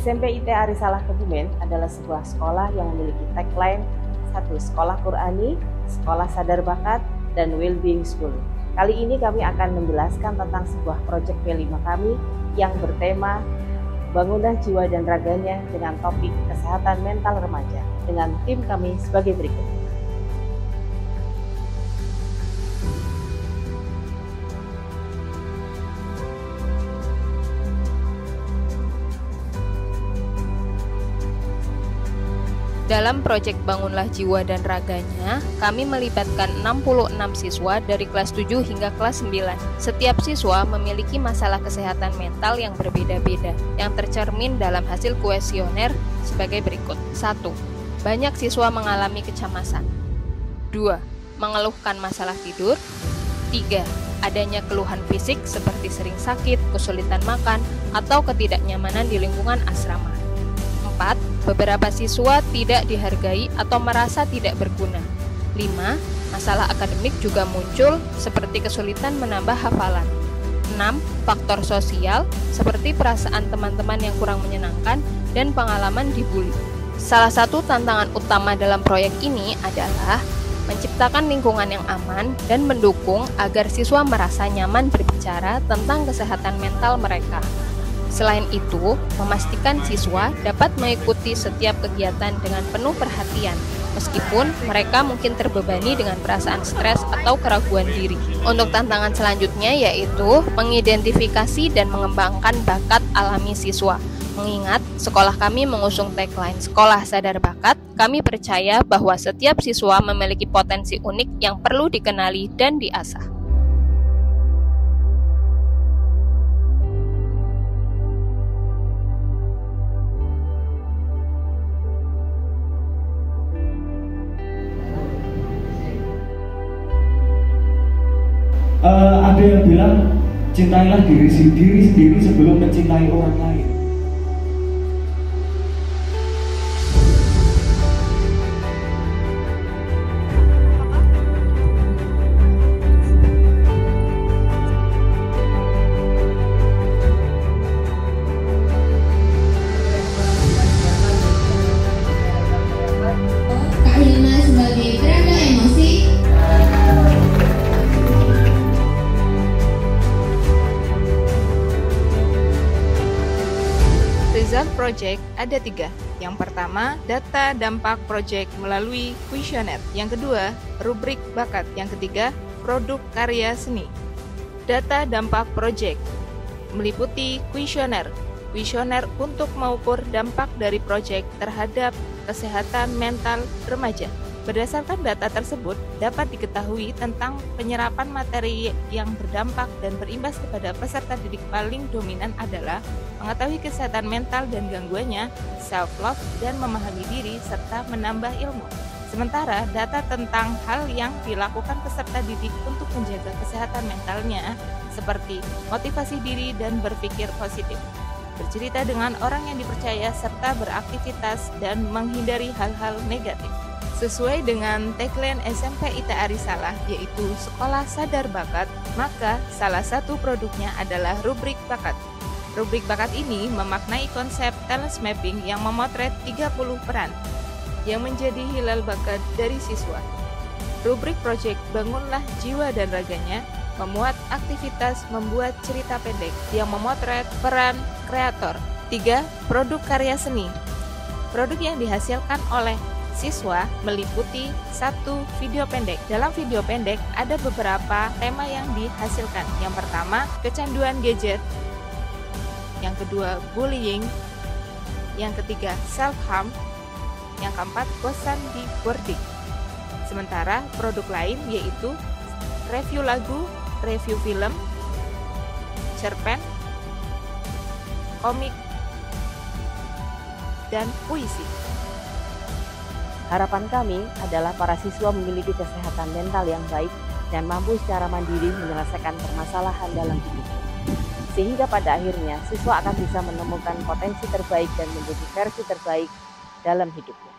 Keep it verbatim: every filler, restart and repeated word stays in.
S M P I T Arisalah Kebumen adalah sebuah sekolah yang memiliki tagline satu Sekolah Qurani, Sekolah Sadar Bakat, dan Wellbeing School. Kali ini kami akan menjelaskan tentang sebuah proyek P lima kami yang bertema Bangunlah Jiwa dan Raganya dengan topik Kesehatan Mental Remaja dengan tim kami sebagai berikut. Dalam proyek Bangunlah Jiwa dan Raganya, kami melibatkan enam puluh enam siswa dari kelas tujuh hingga kelas sembilan. Setiap siswa memiliki masalah kesehatan mental yang berbeda-beda, yang tercermin dalam hasil kuesioner sebagai berikut. satu. Banyak siswa mengalami kecemasan. dua. Mengeluhkan masalah tidur. tiga. Adanya keluhan fisik seperti sering sakit, kesulitan makan, atau ketidaknyamanan di lingkungan asrama. empat. Beberapa siswa tidak dihargai atau merasa tidak berguna. lima. Masalah akademik juga muncul seperti kesulitan menambah hafalan. enam. Faktor sosial seperti perasaan teman-teman yang kurang menyenangkan dan pengalaman dibully. Salah satu tantangan utama dalam proyek ini adalah menciptakan lingkungan yang aman dan mendukung agar siswa merasa nyaman berbicara tentang kesehatan mental mereka. Selain itu, memastikan siswa dapat mengikuti setiap kegiatan dengan penuh perhatian, meskipun mereka mungkin terbebani dengan perasaan stres atau keraguan diri. Untuk tantangan selanjutnya yaitu mengidentifikasi dan mengembangkan bakat alami siswa. Mengingat sekolah kami mengusung tagline Sekolah Sadar Bakat, kami percaya bahwa setiap siswa memiliki potensi unik yang perlu dikenali dan diasah. Uh, ada yang bilang cintailah diri, diri sendiri sebelum mencintai orang lain. Kak Hilma sebagai tenaga emosi. Result project ada tiga. Yang pertama, data dampak project melalui kuesioner. Yang kedua, rubrik bakat. Yang ketiga, produk karya seni. Data dampak project meliputi kuesioner. Kuesioner untuk mengukur dampak dari project terhadap kesehatan mental remaja. Berdasarkan data tersebut, dapat diketahui tentang penyerapan materi yang berdampak dan berimbas kepada peserta didik. Paling dominan adalah mengetahui kesehatan mental dan gangguannya, self-love, dan memahami diri, serta menambah ilmu. Sementara data tentang hal yang dilakukan peserta didik untuk menjaga kesehatan mentalnya, seperti motivasi diri dan berpikir positif, bercerita dengan orang yang dipercaya, serta beraktivitas dan menghindari hal-hal negatif. Sesuai dengan tagline S M P I T Arisalah, yaitu Sekolah Sadar Bakat, maka salah satu produknya adalah rubrik bakat. Rubrik bakat ini memaknai konsep talent mapping yang memotret tiga puluh peran yang menjadi hilal bakat dari siswa. Rubrik proyek Bangunlah Jiwa dan Raganya memuat aktivitas membuat cerita pendek yang memotret peran kreator. tiga. Produk karya seni. Produk yang dihasilkan oleh siswa meliputi satu video pendek. Dalam video pendek ada beberapa tema yang dihasilkan. Yang pertama, kecanduan gadget. Yang kedua, bullying. Yang ketiga, self-harm. Yang keempat, bosan di boarding. Sementara produk lain yaitu review lagu, review film, cerpen, komik, dan puisi. Harapan kami adalah para siswa memiliki kesehatan mental yang baik dan mampu secara mandiri menyelesaikan permasalahan dalam hidup. Sehingga pada akhirnya siswa akan bisa menemukan potensi terbaik dan menjadi versi terbaik dalam hidupnya.